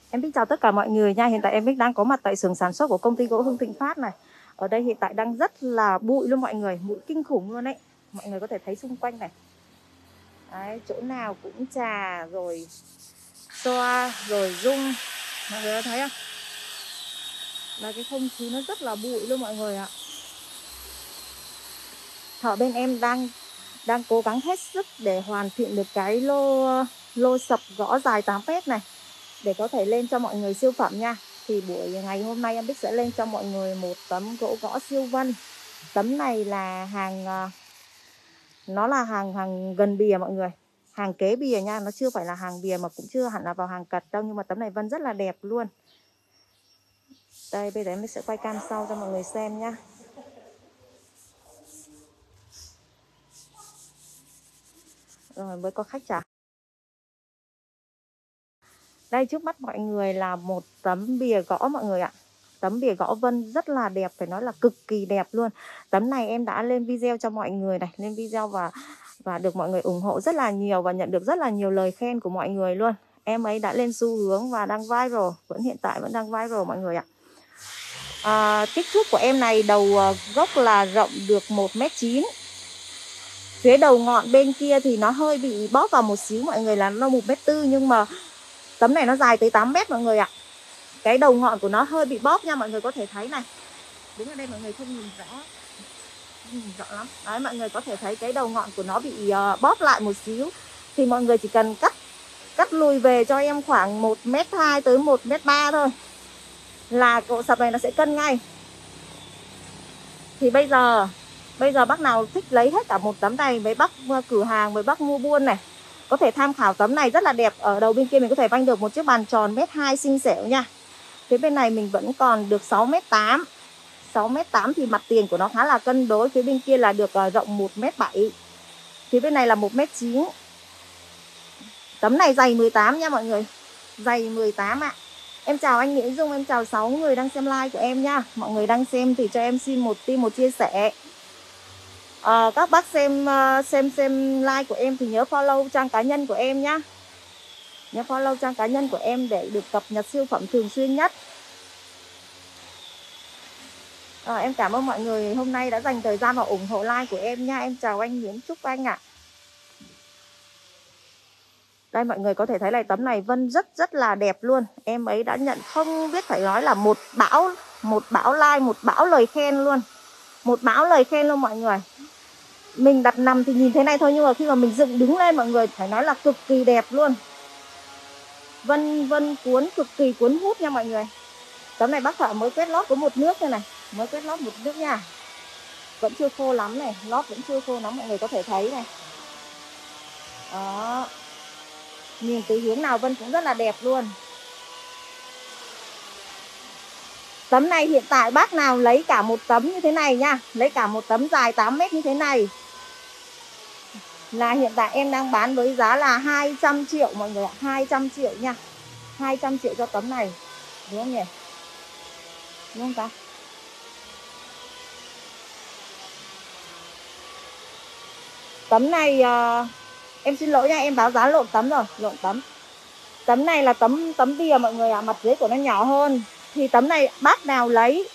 Em Bích chào tất cả mọi người nha. Hiện tại em Bích đang có mặt tại xưởng sản xuất của công ty gỗ Hưng Thịnh Phát này. Ở đây hiện tại đang rất là bụi luôn mọi người, bụi kinh khủng luôn đấy. Mọi người có thể thấy xung quanh này. Đấy, chỗ nào cũng trà rồi xoa rồi rung. Mọi người có thấy không? Là cái không khí nó rất là bụi luôn mọi người ạ. Thợ bên em đang cố gắng hết sức để hoàn thiện được cái lô sập gõ dài 8 mét này để có thể lên cho mọi người siêu phẩm nha. Thì buổi ngày hôm nay em Bích sẽ lên cho mọi người một tấm gỗ gõ siêu vân. Tấm này là hàng, nó là hàng gần bìa mọi người, hàng kế bìa nha, nó chưa phải là hàng bìa mà cũng chưa hẳn là vào hàng cật đâu, nhưng mà tấm này vân rất là đẹp luôn. Đây bây giờ em sẽ quay cam sau cho mọi người xem nhá. Rồi mới có khách trả. Đây trước mắt mọi người là một tấm bìa gõ mọi người ạ. Tấm bìa gõ vân rất là đẹp, phải nói là cực kỳ đẹp luôn. Tấm này em đã lên video cho mọi người này, lên video và được mọi người ủng hộ rất là nhiều và nhận được rất là nhiều lời khen của mọi người luôn. Em ấy đã lên xu hướng và đang viral, hiện tại vẫn đang viral mọi người ạ. Kích thước của em này đầu gốc là rộng được 1m9. Phía đầu ngọn bên kia thì nó hơi bị bóp vào một xíu mọi người, là nó 1m4, nhưng mà tấm này nó dài tới 8 mét mọi người ạ. Cái đầu ngọn của nó hơi bị bóp nha, mọi người có thể thấy này. Đứng ở đây mọi người không nhìn rõ lắm. Đấy, mọi người có thể thấy cái đầu ngọn của nó bị bóp lại một xíu. Thì mọi người chỉ cần cắt lùi về cho em khoảng 1m2 tới 1m3 thôi là cỗ sập này nó sẽ cân ngay. Thì bây giờ bác nào thích lấy hết cả một tấm này, với bác cửa hàng, với bác mua buôn này, có thể tham khảo tấm này rất là đẹp. Ở đầu bên kia mình có thể vanh được một chiếc bàn tròn 1m2 xinh xẻo nha. Phía bên này mình vẫn còn được 6m8. 6m8 thì mặt tiền của nó khá là cân đối. Phía bên kia là được rộng 1m7. Phía bên này là 1m9. Tấm này dày 18 nha mọi người. Dày 18 ạ. Em chào anh Nghĩa Dung, em chào 6 người đang xem live của em nha. Mọi người đang xem thì cho em xin một tim, một chia sẻ. Các bác xem like của em thì nhớ follow trang cá nhân của em nhá. Nhớ follow trang cá nhân của em để được cập nhật siêu phẩm thường xuyên nhất. Em cảm ơn mọi người hôm nay đã dành thời gian và ủng hộ like của em nha. Em chào anh Nguyễn Trúc Anh ạ. Đây mọi người có thể thấy này, tấm này vân rất là đẹp luôn. Em ấy đã nhận không biết phải nói là một bão like, một bão lời khen luôn. Một bão lời khen luôn mọi người. Mình đặt nằm thì nhìn thế này thôi, nhưng mà khi mà mình dựng đứng lên mọi người phải nói là cực kỳ đẹp luôn. Vân cuốn, cực kỳ cuốn hút nha mọi người. Tấm này bác thợ mới quét lót có một nước thôi này, mới quét lót một nước nha. Vẫn chưa khô lắm này, lót vẫn chưa khô lắm, mọi người có thể thấy này. Đó. Nhìn từ hướng nào vân cũng rất là đẹp luôn. Tấm này hiện tại bác nào lấy cả một tấm như thế này nha, lấy cả một tấm dài 8 mét như thế này là hiện tại em đang bán với giá là 200 triệu mọi người ạ. 200 triệu nha. 200 triệu cho tấm này. Đúng không nhỉ? Đúng không ta? Tấm này em xin lỗi nha, em báo giá lộn tấm rồi, lộn tấm. Tấm này là tấm bìa mọi người ạ, mặt dưới của nó nhỏ hơn. Thì tấm này bác nào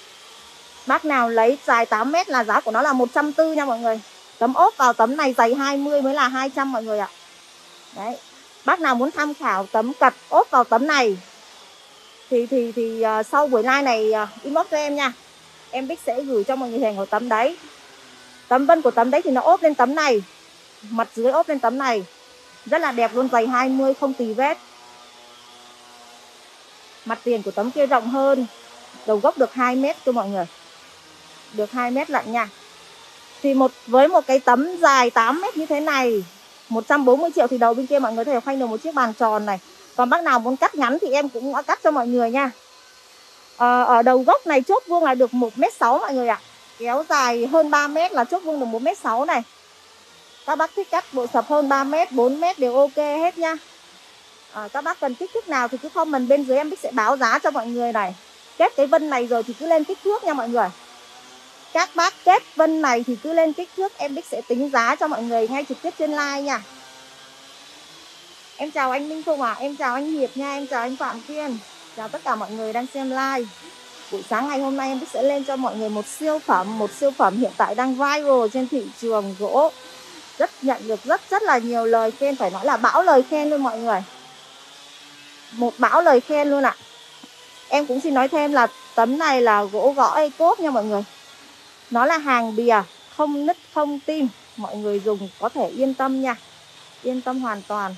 lấy dài 8 mét là giá của nó là 140 nha mọi người. Tấm ốp vào tấm này dày 20 mới là 200 mọi người ạ. Đấy. Bác nào muốn tham khảo tấm cật ốp vào tấm này thì sau buổi live này inbox cho em nha. Em Bích sẽ gửi cho mọi người hình của tấm đấy. Tấm vân của tấm đấy thì nó ốp lên tấm này, mặt dưới ốp lên tấm này. Rất là đẹp luôn, dày 20 không tì vết. Mặt tiền của tấm kia rộng hơn, đầu gốc được 2 mét cho mọi người. Được 2 mét lận nha. Thì với một cái tấm dài 8 mét như thế này, 140 triệu thì đầu bên kia mọi người có thể khoanh được một chiếc bàn tròn này. Còn bác nào muốn cắt ngắn thì em cũng đã cắt cho mọi người nha. Ở đầu gốc này chốt vuông là được 1m6 mọi người ạ. Kéo dài hơn 3 mét là chốt vuông được 1m6 này. Các bác thích cắt bộ sập hơn 3 mét, 4 mét đều ok hết nha. Các bác cần kích thước nào thì cứ comment bên dưới, em Bích sẽ báo giá cho mọi người này. Kết cái vân này rồi thì cứ lên kích thước nha mọi người. Các bác kết vân này thì cứ lên kích thước, em Bích sẽ tính giá cho mọi người ngay trực tiếp trên live nha. Em chào anh Minh Phụng ạ, em chào anh Hiệp nha, em chào anh Phạm Kiên. Chào tất cả mọi người đang xem live. Buổi sáng ngày hôm nay em sẽ lên cho mọi người một siêu phẩm hiện tại đang viral trên thị trường gỗ. Nhận được rất là nhiều lời khen, phải nói là bão lời khen luôn mọi người. Một bão lời khen luôn ạ. Em cũng xin nói thêm là tấm này là gỗ gõ Ecop nha mọi người. Nó là hàng bìa, không nứt không tim. Mọi người dùng có thể yên tâm nha. Yên tâm hoàn toàn.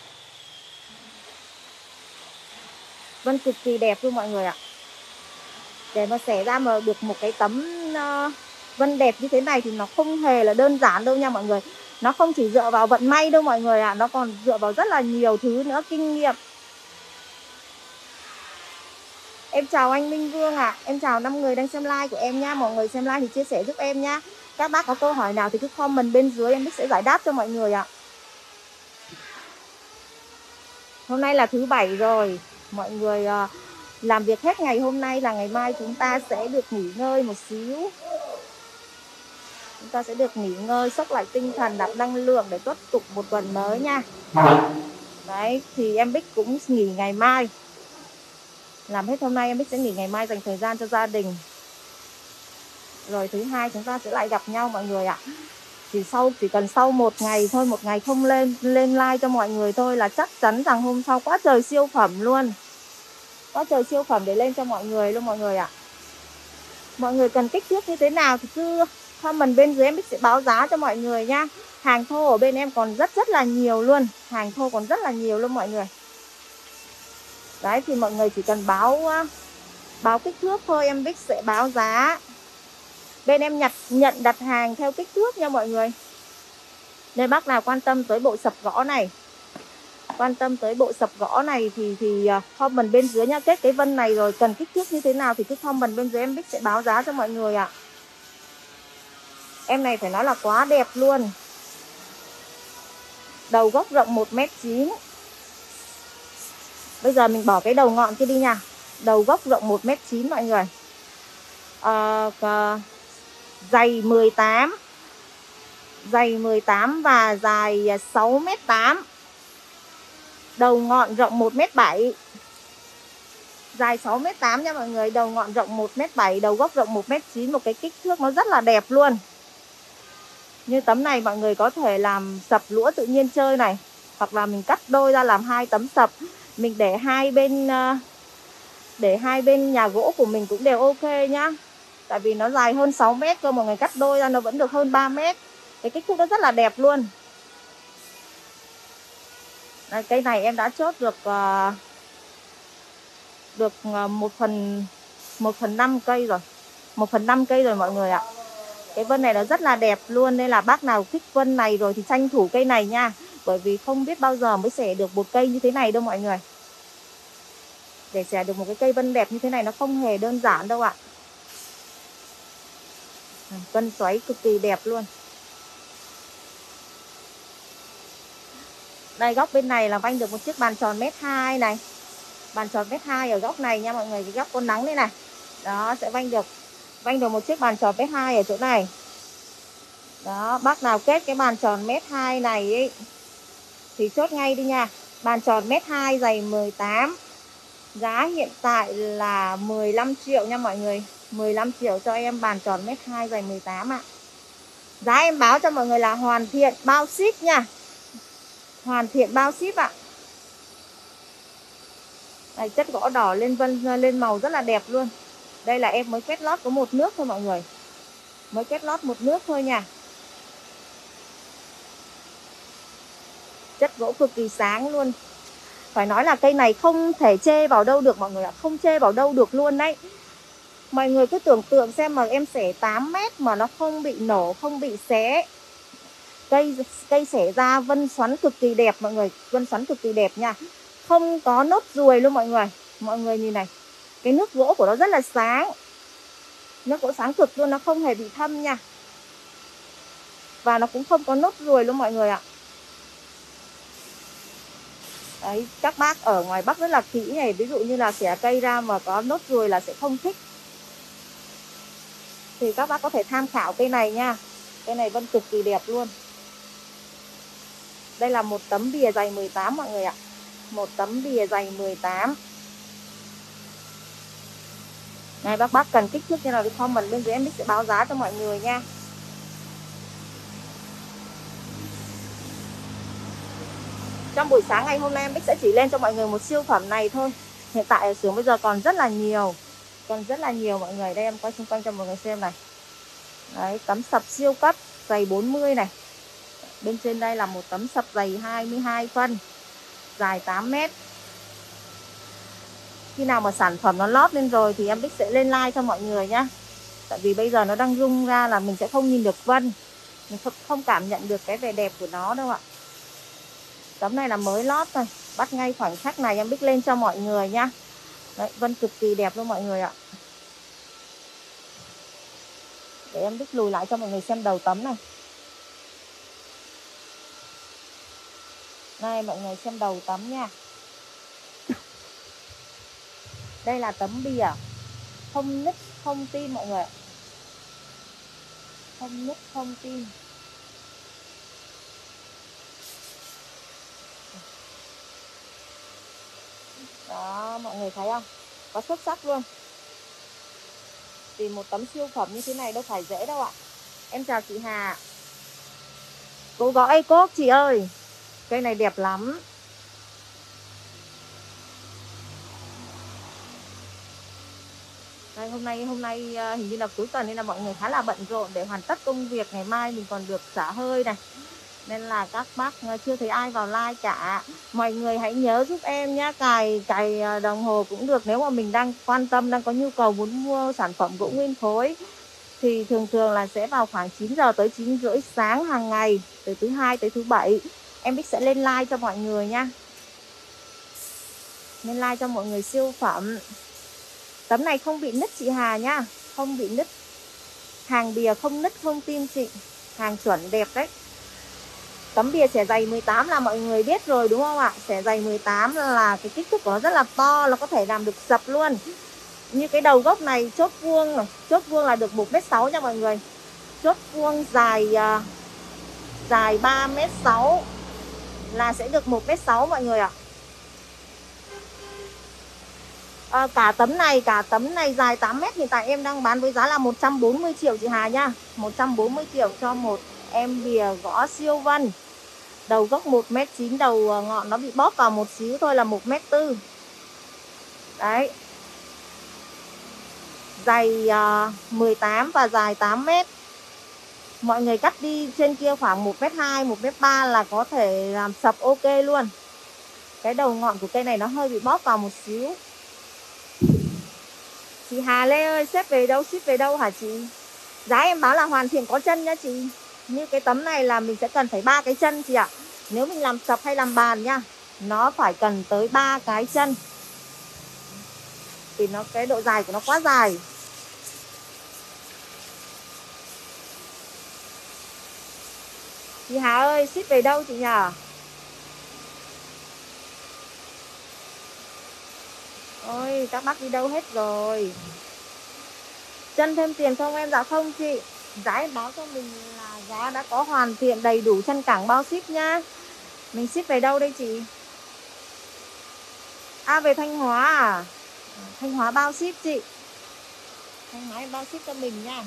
Vân cực kỳ đẹp luôn mọi người ạ. Để mà xẻ ra mà được một cái tấm vân đẹp như thế này thì nó không hề là đơn giản đâu nha mọi người. Nó không chỉ dựa vào vận may đâu mọi người ạ. Nó còn dựa vào rất là nhiều thứ nữa, kinh nghiệm. Em chào anh Minh Vương ạ. Em chào 5 người đang xem live của em nha. Mọi người xem live thì chia sẻ giúp em nha. Các bác có câu hỏi nào thì cứ comment bên dưới, em sẽ giải đáp cho mọi người ạ. Hôm nay là thứ Bảy rồi. Mọi người làm việc hết ngày hôm nay là ngày mai chúng ta sẽ được nghỉ ngơi một xíu. Chúng ta sẽ được nghỉ ngơi, sốc lại tinh thần, nạp năng lượng để tiếp tục một tuần mới nha. Đấy, thì em Bích cũng nghỉ ngày mai. Làm hết hôm nay em Bích sẽ nghỉ ngày mai, dành thời gian cho gia đình. Rồi thứ Hai chúng ta sẽ lại gặp nhau mọi người ạ. Chỉ cần sau một ngày thôi, một ngày không lên like cho mọi người thôi là chắc chắn rằng hôm sau quá trời siêu phẩm luôn. Quá trời siêu phẩm để lên cho mọi người luôn mọi người ạ. Mọi người cần kích thước như thế nào thì cứ comment bên dưới, em Bích sẽ báo giá cho mọi người nha. Hàng thô ở bên em còn rất là nhiều luôn. Hàng thô còn rất là nhiều luôn mọi người. Đấy thì mọi người chỉ cần báo kích thước thôi, em Bích sẽ báo giá. Bên em nhận đặt hàng theo kích thước nha mọi người. Nên bác nào quan tâm tới bộ sập gõ này, thì comment bên dưới nha. Kết cái vân này rồi cần kích thước như thế nào thì cứ comment bên dưới, em Bích sẽ báo giá cho mọi người ạ. Em này phải nói là quá đẹp luôn. Đầu gốc rộng 1m9. Bây giờ mình bỏ cái đầu ngọn kia đi nha. Đầu gốc rộng 1m9 mọi người. Dày 18. Dày 18 và dài 6m8. Đầu ngọn rộng 1m7. Dài 6m8 nha mọi người. Đầu ngọn rộng 1m7. Đầu gốc rộng 1m9. Một cái kích thước nó rất là đẹp luôn. Như tấm này mọi người có thể làm sập lũa tự nhiên chơi này. Hoặc là mình cắt đôi ra làm 2 tấm sập. Mình để hai bên nhà gỗ của mình cũng đều ok nhá. Tại vì nó dài hơn 6 mét cơ, mọi người cắt đôi ra nó vẫn được hơn 3 mét. Cái kích thước nó rất là đẹp luôn. Đây, cây này em đã chốt được 1/5 cây rồi. 1/5 cây rồi mọi người ạ. Cái vân này nó rất là đẹp luôn. Nên là bác nào thích vân này rồi thì tranh thủ cây này nha. Bởi vì không biết bao giờ mới xẻ được một cây như thế này đâu mọi người. Để xẻ được một cái cây vân đẹp như thế này nó không hề đơn giản đâu ạ. Vân xoáy cực kỳ đẹp luôn. Đây, góc bên này là vanh được một chiếc bàn tròn 1m2 này. Bàn tròn 1m2 ở góc này nha mọi người. Cái góc con nắng đây này. Đó, sẽ vanh được một chiếc bàn tròn 1m2 ở chỗ này. Đó, bác nào kết cái bàn tròn 1m2 này ấy, thì chốt ngay đi nha. Bàn tròn 1m2 dày 18. Giá hiện tại là 15 triệu nha mọi người. 15 triệu cho em bàn tròn 1m2 dày 18 ạ. Giá em báo cho mọi người là hoàn thiện bao ship nha. Hoàn thiện bao ship ạ. Đây, chất gỗ đỏ lên màu rất là đẹp luôn. Đây là em mới quét lót có một nước thôi mọi người. Mới quét lót một nước thôi nha. Chất gỗ cực kỳ sáng luôn. Phải nói là cây này không thể chê vào đâu được mọi người ạ. Không chê vào đâu được luôn đấy. Mọi người cứ tưởng tượng xem mà em xẻ 8 mét mà nó không bị nổ, không bị xé. Cây xẻ ra vân xoắn cực kỳ đẹp mọi người. Vân xoắn cực kỳ đẹp nha. Không có nốt ruồi luôn mọi người. Mọi người nhìn này. Cái nước gỗ của nó rất là sáng. Nước gỗ sáng cực luôn, nó không hề bị thâm nha. Và nó cũng không có nốt ruồi luôn mọi người ạ. Đấy, các bác ở ngoài Bắc rất là kỹ này. Ví dụ như là xẻ cây ra mà có nốt ruồi là sẽ không thích. Thì các bác có thể tham khảo cây này nha. Cây này vân cực kỳ đẹp luôn. Đây là một tấm bìa dày 18 mọi người ạ. Một tấm bìa dày 18. Này bác cần kích thước như nào thì comment bên dưới em sẽ báo giá cho mọi người nha. Trong buổi sáng ngày hôm nay em Bích sẽ chỉ lên cho mọi người một siêu phẩm này thôi. Hiện tại ở xưởng bây giờ còn rất là nhiều. Còn rất là nhiều mọi người. Đây em quay xung quanh cho mọi người xem này. Đấy, tấm sập siêu cấp dày 40 này. Bên trên đây là một tấm sập dày 22 phân, dài 8 mét. Khi nào mà sản phẩm nó lót lên rồi thì em Bích sẽ lên like cho mọi người nhá. Tại vì bây giờ nó đang rung ra là mình sẽ không nhìn được vân. Mình không cảm nhận được cái vẻ đẹp của nó đâu ạ. Tấm này là mới lót thôi. Bắt ngay khoảnh khắc này em Bích lên cho mọi người nhá. Đấy, vân cực kỳ đẹp luôn mọi người ạ. Để em Bích lùi lại cho mọi người xem đầu tấm này. Đây mọi người xem đầu tấm nha. Đây là tấm bìa không nứt không tim mọi người. Không nứt không tim. Đó mọi người thấy không? Có xuất sắc luôn. Tìm một tấm siêu phẩm như thế này đâu phải dễ đâu ạ. Em chào chị Hà. Cô gõ A cốt chị ơi. Cây này đẹp lắm. Đây, hôm nay hình như là cuối tuần nên là mọi người khá là bận rộn để hoàn tất công việc. Ngày mai mình còn được xả hơi này. Nên là các bác chưa thấy ai vào like cả. Mọi người hãy nhớ giúp em nhé. Cài đồng hồ cũng được. Nếu mà mình đang quan tâm, đang có nhu cầu muốn mua sản phẩm gỗ nguyên khối thì thường là sẽ vào khoảng 9 giờ tới 9 rưỡi sáng hàng ngày, từ thứ hai tới thứ bảy. Em Bích sẽ lên like cho mọi người nha. Lên like cho mọi người siêu phẩm. Tấm này không bị nứt chị Hà nhá. Không bị nứt. Hàng bìa không nứt không tim chị. Hàng chuẩn đẹp đấy. Tấm bìa xẻ dày 18 là mọi người biết rồi đúng không ạ? Xẻ dày 18 là cái kích thước của nó rất là to. Nó có thể làm được sập luôn. Như cái đầu gốc này chốt vuông này. Chốt vuông là được 1m6 nha mọi người. Chốt vuông dài 3m6 là sẽ được 1m6 mọi người ạ. Cả tấm này dài 8m hiện tại em đang bán với giá là 140 triệu chị Hà nha. 140 triệu cho một em bìa gõ siêu vân. Đầu gốc 1m9, đầu ngọn nó bị bóp vào một xíu thôi là 1m4. Đấy. Dày 18 và dài 8m. Mọi người cắt đi trên kia khoảng 1m2, 1m3 là có thể làm sập ok luôn. Cái đầu ngọn của cây này nó hơi bị bóp vào một xíu. Chị Hà Lê ơi, ship về đâu hả chị? Giá em báo là hoàn thiện có chân nha chị. Như cái tấm này là mình sẽ cần phải 3 cái chân chị ạ. Nếu mình làm sập hay làm bàn nha, nó phải cần tới 3 cái chân. Vì cái độ dài của nó quá dài. Chị Hà ơi, ship về đâu chị nhỉ? Ôi, các bác đi đâu hết rồi? Chân thêm tiền không em? Dạ không chị. Giá em báo cho mình là giá đã có hoàn thiện đầy đủ chân cẳng bao ship nhá. Mình ship về đâu đây chị? Về Thanh Hóa à? Thanh Hóa bao ship chị. Thanh Hóa em bao ship cho mình nha.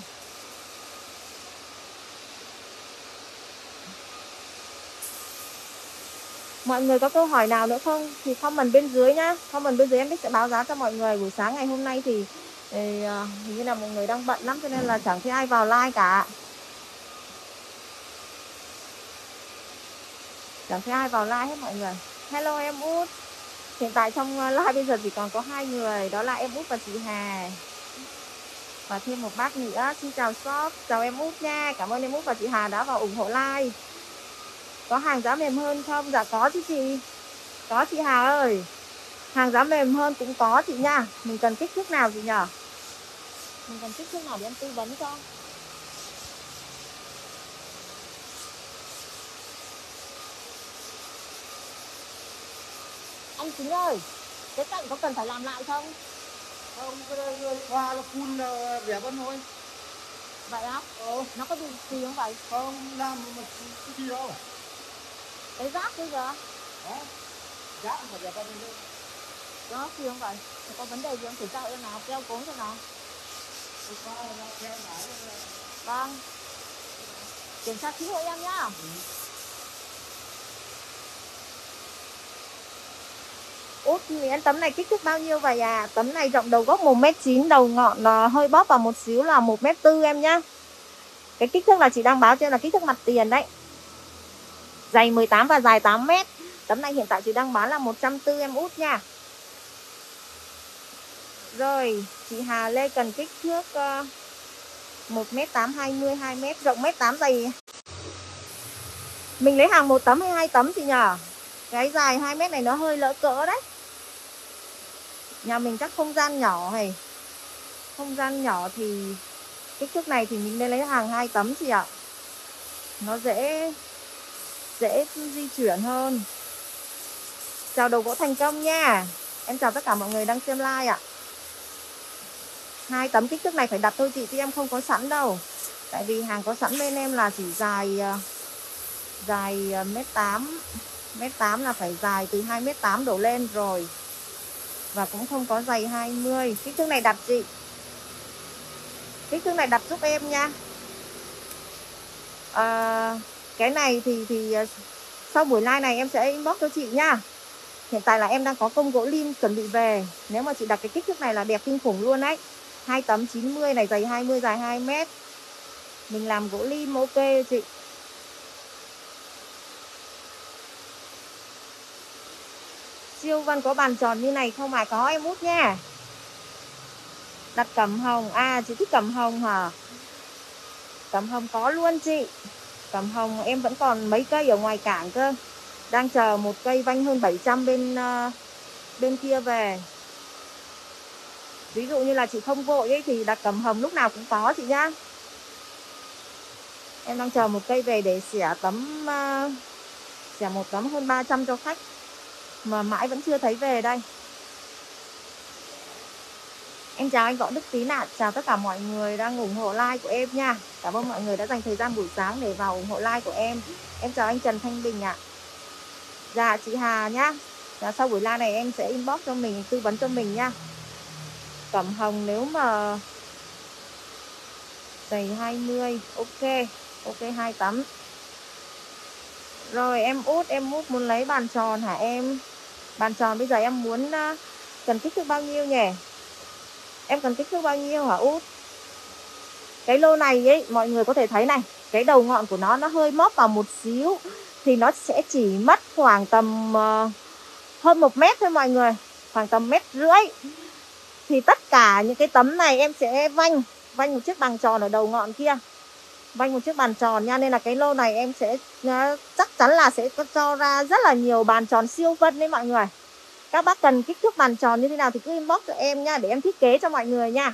Mọi người có câu hỏi nào nữa không thì comment bên dưới nhá. Comment bên dưới em sẽ báo giá cho mọi người. Buổi sáng ngày hôm nay thì hình như là mọi người đang bận lắm cho nên là chẳng thấy ai vào like cả. Chẳng thấy ai vào like hết mọi người. Hello em Út. Hiện tại trong live bây giờ chỉ còn có 2 người. Đó là em Út và chị Hà. Và thêm một bác nữa. Xin chào shop. Chào em Út nha. Cảm ơn em Út và chị Hà đã vào ủng hộ like. Có hàng giá mềm hơn không? Dạ có chứ chị. Có chị Hà ơi. Hàng giá mềm hơn cũng có chị nha. Mình cần kích thước nào chị nhỉ? Mình cần kích thước nào để em tư vấn cho? Anh Chính ơi, cái cạnh có cần phải làm lại không? Không, cái đây hoa nó phun đẹp hơn thôi. Vậy á? Nó có bị gì không vậy? Không làm mà cái gì đâu. Cái rác bây giờ? Đó, rác phải đẹp hơn thôi. Đó, gì không vậy? Có vấn đề gì không? Thử cho em nào, keo cố cho nào. Vâng. Kiểm tra kỹ hộ em nhá. Út miễn tấm này kích thước bao nhiêu vậy à? Tấm này rộng đầu gốc 1m9, đầu ngọn hơi bóp vào một xíu là 1m4 em nhá. Cái kích thước là chị đang báo cho em là kích thước mặt tiền đấy. Dày 18 và dài 8m. Tấm này hiện tại chị đang bán là 140 em út nha. Rồi, chị Hà Lê cần kích thước 1m8, 20, 2m, rộng 1m8, dày. Mình lấy hàng 1 tấm hay 2 tấm chị nhờ? Cái dài 2m này nó hơi lỡ cỡ đấy. Nhà mình chắc không gian nhỏ hay. Không gian nhỏ thì kích thước này thì mình nên lấy hàng 2 tấm chị ạ. Nó dễ di chuyển hơn. Chào Đầu Gỗ Thành Công nha. Em chào tất cả mọi người đang xem live ạ. 2 tấm kích thước này phải đặt thôi chị, chứ em không có sẵn đâu. Tại vì hàng có sẵn bên em là chỉ dài 1m8. 1m8 là phải dài từ 2m8 đổ lên rồi. Và cũng không có dày 20. Kích thước này đặt chị. Kích thước này đặt giúp em nha. Cái này thì sau buổi live này em sẽ inbox cho chị nha. Hiện tại là em đang có công gỗ lim chuẩn bị về. Nếu mà chị đặt cái kích thước này là đẹp kinh khủng luôn đấy. 2 tấm 90 này, dày 20, dài 2m. Mình làm gỗ lim ok chị. Siêu Vân có bàn tròn như này không? Có em út nha. Đặt cẩm hồng. À chị thích cẩm hồng hả? Cẩm hồng có luôn chị. Cẩm hồng em vẫn còn mấy cây ở ngoài cảng cơ. Đang chờ một cây vanh hơn 700 bên kia về. Ví dụ như là chị không vội ấy, thì đặt cẩm hồng lúc nào cũng có chị nhá. Em đang chờ một cây về để xẻ một tấm hơn 300 cho khách. Mà mãi vẫn chưa thấy về đây. Em chào anh Võ Đức Tín ạ. Chào tất cả mọi người đang ủng hộ like của em nha. Cảm ơn mọi người đã dành thời gian buổi sáng để vào ủng hộ like của em. Em chào anh Trần Thanh Bình ạ. Dạ chị Hà nhá. Dạ, sau buổi live này em sẽ inbox cho mình, tư vấn cho mình nha. Cẩm hồng nếu mà dày 20. Ok 2 tấm. Rồi em út muốn lấy bàn tròn hả em? Bàn tròn bây giờ em muốn cần kích thước bao nhiêu nhỉ? Em cần kích thước bao nhiêu hả út? Cái lô này ấy, mọi người có thể thấy này, cái đầu ngọn của nó hơi móp vào một xíu. Thì nó sẽ chỉ mất khoảng tầm hơn 1 mét thôi mọi người. Khoảng tầm 1,5 mét. Thì tất cả những cái tấm này em sẽ vanh một chiếc bàn tròn ở đầu ngọn kia. Vanh một chiếc bàn tròn nha. Nên là cái lô này em sẽ chắc chắn là sẽ cho ra rất là nhiều bàn tròn siêu vân đấy mọi người. Các bác cần kích thước bàn tròn như thế nào thì cứ inbox cho em nha, để em thiết kế cho mọi người nha.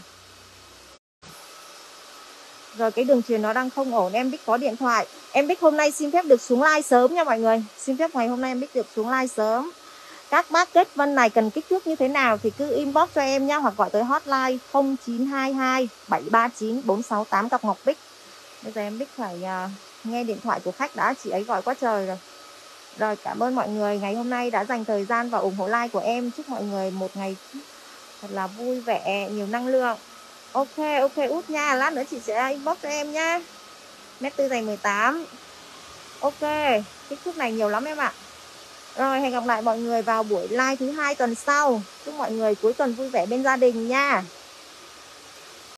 Rồi cái đường truyền nó đang không ổn, em Bích có điện thoại. Em Bích hôm nay xin phép được xuống live sớm nha mọi người. Xin phép ngày hôm nay em Bích được xuống live sớm. Các bác kết vân này cần kích thước như thế nào thì cứ inbox cho em nha, hoặc gọi tới hotline 0922 739 468 gặp Ngọc Bích. Bây giờ em Bích phải nghe điện thoại của khách đã, chị ấy gọi quá trời rồi. Rồi cảm ơn mọi người ngày hôm nay đã dành thời gian và ủng hộ like của em. Chúc mọi người một ngày thật là vui vẻ, nhiều năng lượng. Ok út nha, lát nữa chị sẽ inbox cho em nha. 1m4 dày 18. Ok, kích thước này nhiều lắm em ạ. Rồi hẹn gặp lại mọi người vào buổi live thứ 2 tuần sau. Chúc mọi người cuối tuần vui vẻ bên gia đình nha.